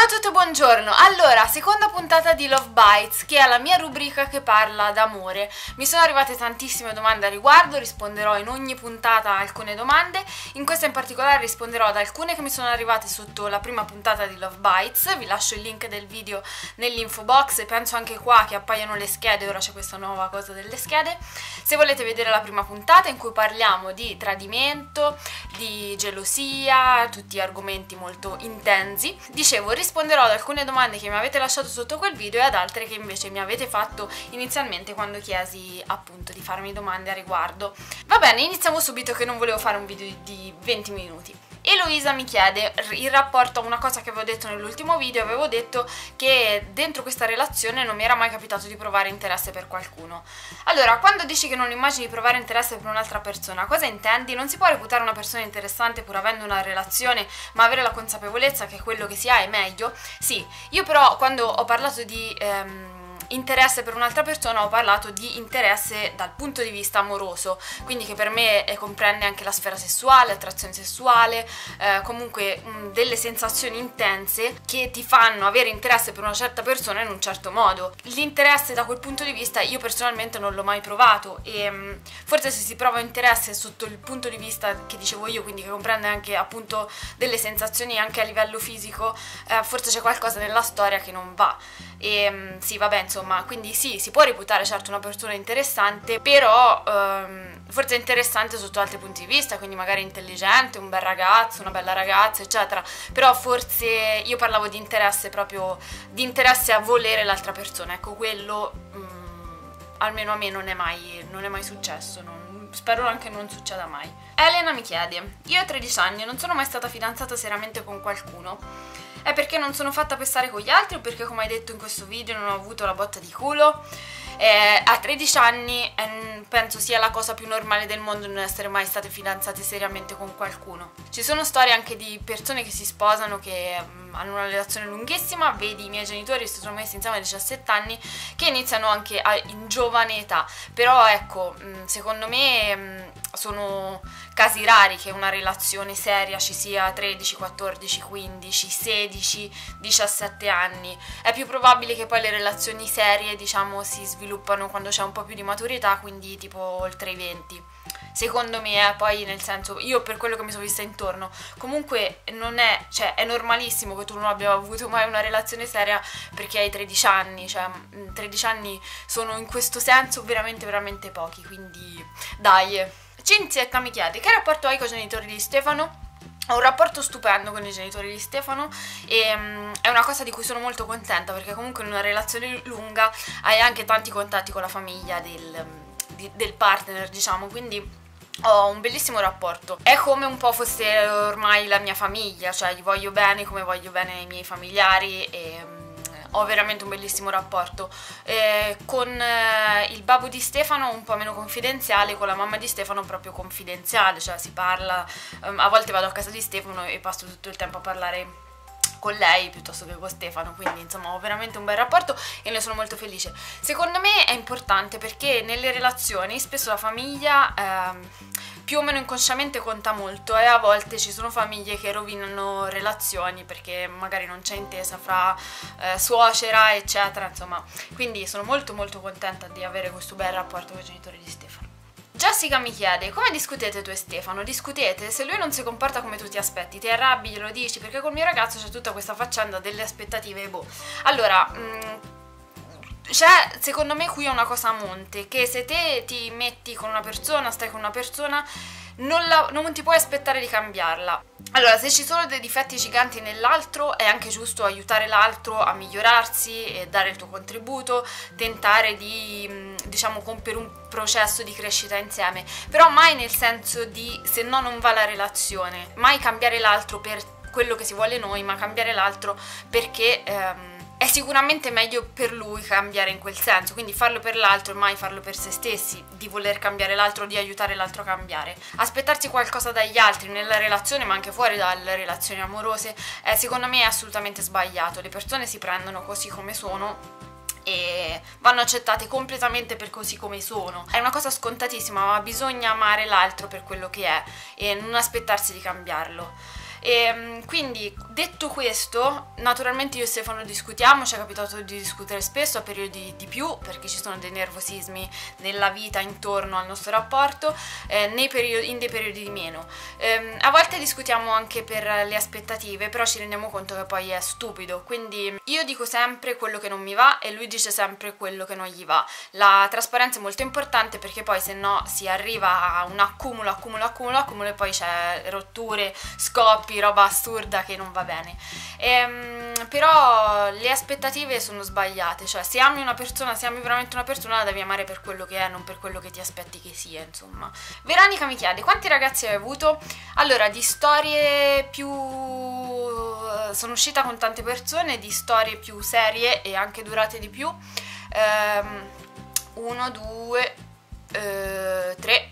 Ciao a tutti e buongiorno! Allora, seconda puntata di Love Bites, che è la mia rubrica che parla d'amore. Mi sono arrivate tantissime domande a riguardo, risponderò in ogni puntata a alcune domande. In questa in particolare risponderò ad alcune che mi sono arrivate sotto la prima puntata di Love Bites. Vi lascio il link del video nell'info box e penso anche qua che appaiano le schede, ora c'è questa nuova cosa delle schede. Se volete vedere la prima puntata in cui parliamo di tradimento, di gelosia, tutti argomenti molto intensi, dicevo, risponderò ad alcune domande che mi avete lasciato sotto quel video e ad altre che invece mi avete fatto inizialmente quando chiesi appunto di farmi domande a riguardo. Va bene, iniziamo subito che non volevo fare un video di 20 minuti. Eloisa mi chiede, in rapporto a una cosa che avevo detto nell'ultimo video, avevo detto che dentro questa relazione non mi era mai capitato di provare interesse per qualcuno. Allora, quando dici che non immagini provare interesse per un'altra persona, cosa intendi? Non si può reputare una persona interessante pur avendo una relazione, ma avere la consapevolezza che quello che si ha è meglio? Sì, io però quando ho parlato di interesse per un'altra persona ho parlato di interesse dal punto di vista amoroso, quindi che per me comprende anche la sfera sessuale, attrazione sessuale, comunque delle sensazioni intense che ti fanno avere interesse per una certa persona in un certo modo. L'interesse da quel punto di vista io personalmente non l'ho mai provato e forse se si prova interesse sotto il punto di vista che dicevo io, quindi che comprende anche appunto delle sensazioni anche a livello fisico, forse c'è qualcosa nella storia che non va. E sì, vabbè, insomma, quindi sì, si può reputare certo una persona interessante, però forse è interessante sotto altri punti di vista, quindi magari intelligente, un bel ragazzo, una bella ragazza, eccetera. Però forse io parlavo di interesse proprio, di interesse a volere l'altra persona, ecco, quello almeno a me non è mai successo, spero anche non succeda mai. Elena mi chiede, io ho 13 anni e non sono mai stata fidanzata seriamente con qualcuno. È perché non sono fatta pestare con gli altri o perché, come hai detto in questo video, non ho avuto la botta di culo? A 13 anni penso sia la cosa più normale del mondo non essere mai state fidanzate seriamente con qualcuno. Ci sono storie anche di persone che si sposano, che hanno una relazione lunghissima, vedi i miei genitori si sono messi insieme a 17 anni, che iniziano anche in giovane età, però ecco, secondo me sono casi rari che una relazione seria ci sia a 13, 14, 15, 16, 17 anni. È più probabile che poi le relazioni serie, diciamo, si sviluppano quando c'è un po' più di maturità, quindi tipo oltre i 20. Secondo me, poi nel senso, io per quello che mi sono vista intorno, comunque non è, cioè è normalissimo che tu non abbia avuto mai una relazione seria perché hai 13 anni, cioè 13 anni sono in questo senso veramente veramente pochi, quindi dai. Cinzietta mi chiede, che rapporto hai con i genitori di Stefano? Ho un rapporto stupendo con i genitori di Stefano e è una cosa di cui sono molto contenta perché comunque in una relazione lunga hai anche tanti contatti con la famiglia del partner, diciamo, quindi ho un bellissimo rapporto. È come un po' fosse ormai la mia famiglia, cioè gli voglio bene come voglio bene ai miei familiari e ho veramente un bellissimo rapporto. Con il babbo di Stefano un po' meno confidenziale, con la mamma di Stefano proprio confidenziale, cioè si parla, a volte vado a casa di Stefano e passo tutto il tempo a parlare con lei piuttosto che con Stefano, quindi insomma ho veramente un bel rapporto e ne sono molto felice. Secondo me è importante perché nelle relazioni spesso la famiglia più o meno inconsciamente conta molto e a volte ci sono famiglie che rovinano relazioni perché magari non c'è intesa fra suocera eccetera, insomma, quindi sono molto molto contenta di avere questo bel rapporto con i genitori di Stefano. Jessica mi chiede, come discutete tu e Stefano? Discutete? Se lui non si comporta come tu ti aspetti, ti arrabbi, glielo dici? Perché col mio ragazzo c'è tutta questa faccenda delle aspettative, boh. Allora, c'è secondo me qui una cosa a monte, che se te ti metti con una persona, stai con una persona, non ti puoi aspettare di cambiarla. Allora, se ci sono dei difetti giganti nell'altro, è anche giusto aiutare l'altro a migliorarsi e dare il tuo contributo, tentare di, diciamo, compiere un processo di crescita insieme, però mai nel senso di se no non va la relazione, mai cambiare l'altro per quello che si vuole noi, ma cambiare l'altro perché è sicuramente meglio per lui cambiare in quel senso, quindi farlo per l'altro e mai farlo per se stessi, di voler cambiare l'altro, di aiutare l'altro a cambiare. Aspettarsi qualcosa dagli altri nella relazione, ma anche fuori dalle relazioni amorose, secondo me è assolutamente sbagliato. Le persone si prendono così come sono e vanno accettate completamente per così come sono. È una cosa scontatissima, ma bisogna amare l'altro per quello che è e non aspettarsi di cambiarlo. E quindi, detto questo, naturalmente io e Stefano discutiamo, ci è capitato di discutere spesso a periodi di più, perché ci sono dei nervosismi nella vita intorno al nostro rapporto, in dei periodi di meno. A volte discutiamo anche per le aspettative, però ci rendiamo conto che poi è stupido, quindi io dico sempre quello che non mi va e lui dice sempre quello che non gli va. La trasparenza è molto importante, perché poi se no si arriva a un accumulo e poi c'è rotture, scoppi, roba assurda che non va bene. Però le aspettative sono sbagliate, cioè se ami una persona, se ami veramente una persona, la devi amare per quello che è, non per quello che ti aspetti che sia, insomma. Veronica mi chiede: quanti ragazzi hai avuto? Allora, di storie più... sono uscita con tante persone, di storie più serie e anche durate di più, 1, 2, 3,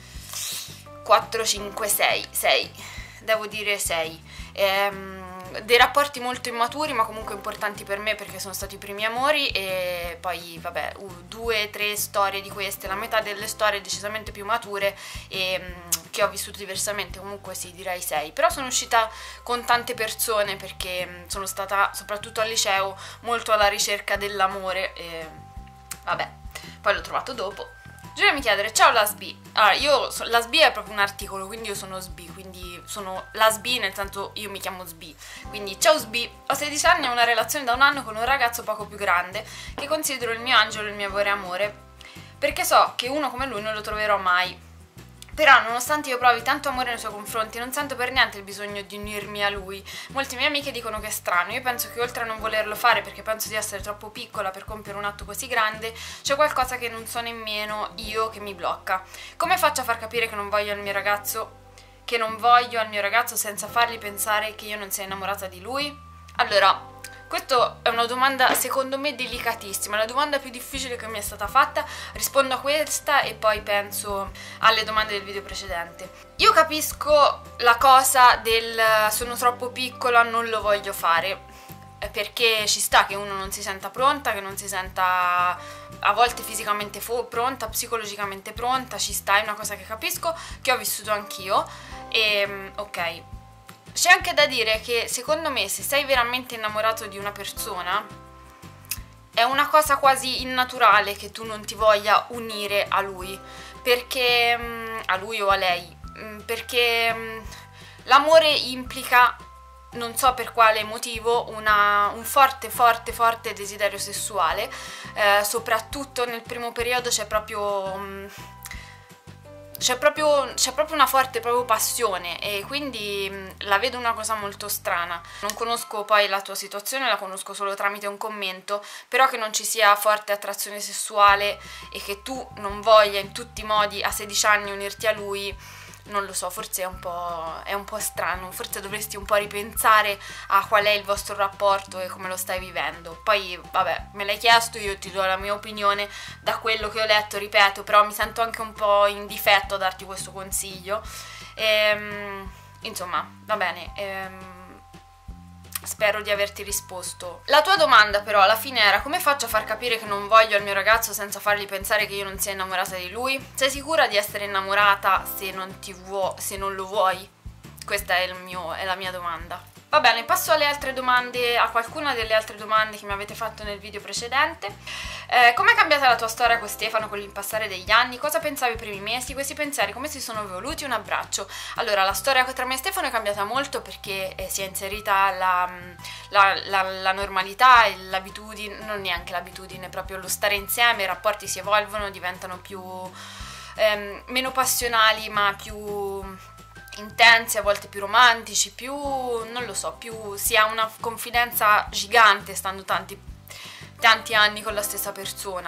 4, 5, 6, devo dire 6. Dei rapporti molto immaturi, ma comunque importanti per me, perché sono stati i primi amori, e poi vabbè 2, 3 storie di queste, la metà delle storie decisamente più mature e che ho vissuto diversamente, comunque sì, direi 6. Però sono uscita con tante persone perché sono stata, soprattutto al liceo, molto alla ricerca dell'amore e vabbè, poi l'ho trovato dopo. Giulia mi chiede: ciao Lasbi. Allora, Lasbi è proprio un articolo, quindi io sono Sbi, quindi sono Lasbi, nel senso io mi chiamo Sbi. Quindi ciao Sbi, ho 16 anni e ho una relazione da 1 anno con un ragazzo poco più grande che considero il mio angelo e il mio vero amore, perché so che uno come lui non lo troverò mai. Però nonostante io provi tanto amore nei suoi confronti, non sento per niente il bisogno di unirmi a lui. Molte mie amiche dicono che è strano. Io penso che, oltre a non volerlo fare perché penso di essere troppo piccola per compiere un atto così grande, c'è qualcosa che non so nemmeno io che mi blocca. Come faccio a far capire che non voglio al mio ragazzo, senza fargli pensare che io non sia innamorata di lui? Allora, questa è una domanda secondo me delicatissima, la domanda più difficile che mi è stata fatta. Rispondo a questa e poi penso alle domande del video precedente. Io capisco la cosa del sono troppo piccola, non lo voglio fare, perché ci sta che uno non si senta pronta, che non si senta a volte fisicamente pronta, psicologicamente pronta, ci sta, è una cosa che capisco, che ho vissuto anch'io e ok. C'è anche da dire che secondo me, se sei veramente innamorato di una persona, è una cosa quasi innaturale che tu non ti voglia unire a lui, perché a lui o a lei, perché l'amore implica, non so per quale motivo, un forte desiderio sessuale, soprattutto nel primo periodo c'è proprio una forte passione, e quindi la vedo una cosa molto strana. Non conosco poi la tua situazione, la conosco solo tramite un commento, però che non ci sia forte attrazione sessuale e che tu non voglia in tutti i modi a 16 anni unirti a lui, non lo so, forse è un po' strano, forse dovresti un po' ripensare a qual è il vostro rapporto e come lo stai vivendo. Poi vabbè, me l'hai chiesto, io ti do la mia opinione da quello che ho letto, ripeto, però mi sento anche un po' in difetto a darti questo consiglio. Insomma, va bene, spero di averti risposto. La tua domanda però alla fine era: come faccio a far capire che non voglio al mio ragazzo senza fargli pensare che io non sia innamorata di lui? Sei sicura di essere innamorata se non lo vuoi? Questa è la mia domanda. Va bene, passo alle altre domande, a qualcuna delle altre domande che mi avete fatto nel video precedente. Come è cambiata la tua storia con Stefano con il passare degli anni? Cosa pensavi i primi mesi? Questi pensieri come si sono evoluti? Un abbraccio. Allora, la storia tra me e Stefano è cambiata molto perché si è inserita la normalità e l'abitudine, non neanche l'abitudine, proprio lo stare insieme, i rapporti si evolvono, diventano meno passionali, ma più intensi, a volte più romantici, non lo so, si ha una confidenza gigante stando tanti anni con la stessa persona,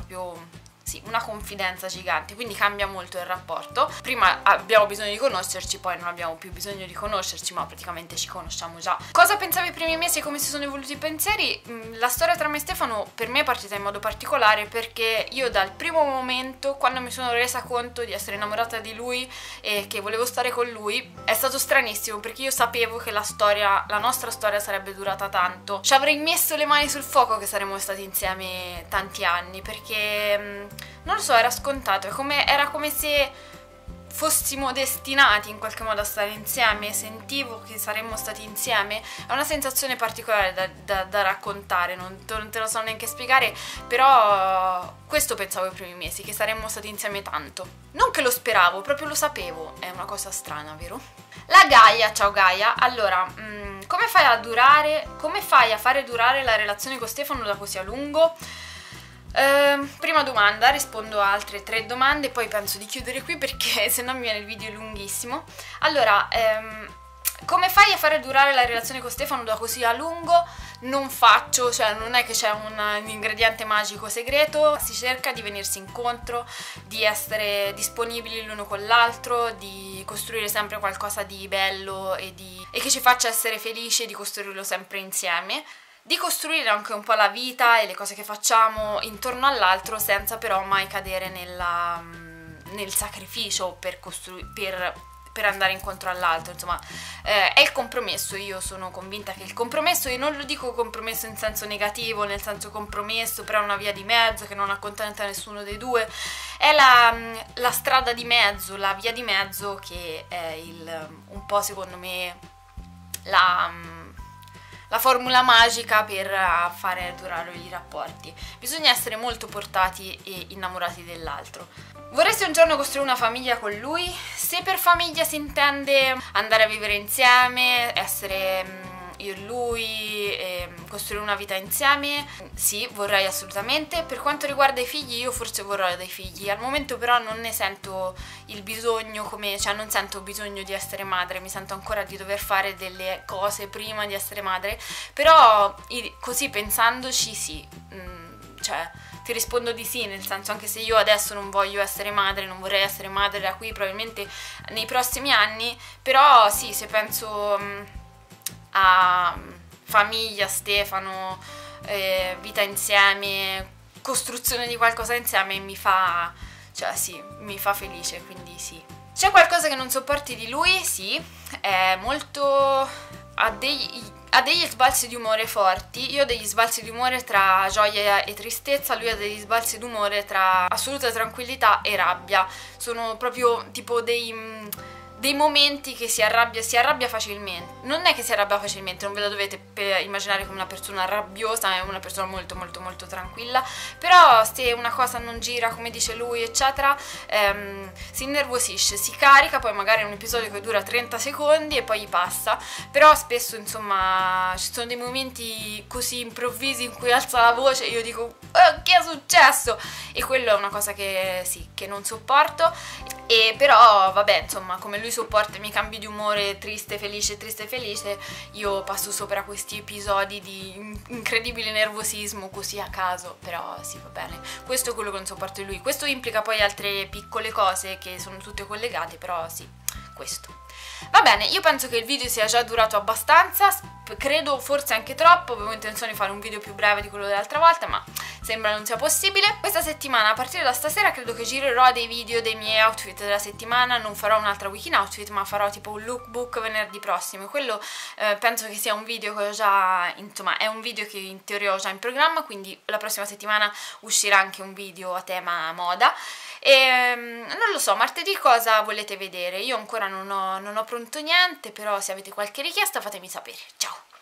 una confidenza gigante, quindi cambia molto il rapporto. Prima abbiamo bisogno di conoscerci, poi non abbiamo più bisogno di conoscerci, ma praticamente ci conosciamo già. Cosa pensavi i primi mesi e come si sono evoluti i pensieri? La storia tra me e Stefano per me è partita in modo particolare perché io dal primo momento, quando mi sono resa conto di essere innamorata di lui e che volevo stare con lui, è stato stranissimo perché io sapevo che la nostra storia sarebbe durata tanto. Ci avrei messo le mani sul fuoco che saremmo stati insieme tanti anni, perché non lo so, era scontato, era come se fossimo destinati in qualche modo a stare insieme, sentivo che saremmo stati insieme. È una sensazione particolare da raccontare, non te lo so neanche spiegare, però questo pensavo i primi mesi, che saremmo stati insieme tanto. Non che lo speravo, proprio lo sapevo. È una cosa strana, vero? La Gaia, ciao Gaia. Allora, come fai a fare durare la relazione con Stefano da così a lungo? Prima domanda, rispondo a altre 3 domande, poi penso di chiudere qui perché se no mi viene il video lunghissimo. Allora, come fai a fare durare la relazione con Stefano da così a lungo? Non è che c'è un ingrediente magico segreto, si cerca di venirsi incontro, di essere disponibili l'uno con l'altro, di costruire sempre qualcosa di bello e che ci faccia essere felici, di costruirlo sempre insieme. Di costruire anche un po' la vita e le cose che facciamo intorno all'altro senza però mai cadere nel sacrificio per andare incontro all'altro. Insomma, è il compromesso. Io sono convinta che il compromesso, e non lo dico compromesso in senso negativo, nel senso compromesso però è una via di mezzo che non accontenta nessuno dei due, è la strada di mezzo, la via di mezzo che è un po' secondo me la formula magica per fare durare i rapporti. Bisogna essere molto portati e innamorati dell'altro. Vorresti un giorno costruire una famiglia con lui? Se per famiglia si intende andare a vivere insieme, essere io e lui, costruire una vita insieme, sì, vorrei assolutamente. Per quanto riguarda i figli, io forse vorrò dei figli. Al momento però non ne sento il bisogno, non sento bisogno di essere madre, mi sento ancora di dover fare delle cose prima di essere madre, però così pensandoci sì, ti rispondo di sì, nel senso, anche se io adesso non voglio essere madre, non vorrei essere madre da qui probabilmente nei prossimi anni, però sì, se penso a famiglia, Stefano, vita insieme, costruzione di qualcosa insieme, mi fa felice, quindi sì. C'è qualcosa che non sopporti di lui? Sì, è molto... ha degli sbalzi di umore forti. Io ho degli sbalzi di umore tra gioia e tristezza, lui ha degli sbalzi di umore tra assoluta tranquillità e rabbia. Sono proprio tipo dei momenti che si arrabbia facilmente. Non è che si arrabbia facilmente, non ve la dovete immaginare come una persona rabbiosa, è una persona molto molto molto tranquilla, però se una cosa non gira come dice lui eccetera, si innervosisce, si carica, poi magari è un episodio che dura 30 secondi e poi gli passa, però spesso insomma ci sono dei momenti così improvvisi in cui alza la voce e io dico che è successo? E quello è una cosa che sì, che non sopporto. E però vabbè, insomma, come lui sopporta i miei cambi di umore triste, felice, io passo sopra questi episodi di incredibile nervosismo così a caso, però sì, va bene. Questo è quello che non sopporto di lui. Questo implica poi altre piccole cose che sono tutte collegate, però sì, questo. Va bene, io penso che il video sia già durato abbastanza, credo forse anche troppo, avevo intenzione di fare un video più breve di quello dell'altra volta, ma sembra non sia possibile. Questa settimana, a partire da stasera, credo che girerò dei video dei miei outfit della settimana, non farò un'altra week in outfit, ma farò tipo un lookbook venerdì prossimo, e quello penso che sia un video che ho già, insomma, è un video che in teoria ho già in programma, quindi la prossima settimana uscirà anche un video a tema moda. E non lo so, martedì cosa volete vedere? Io ancora non ho pronto niente, però se avete qualche richiesta fatemi sapere. Ciao!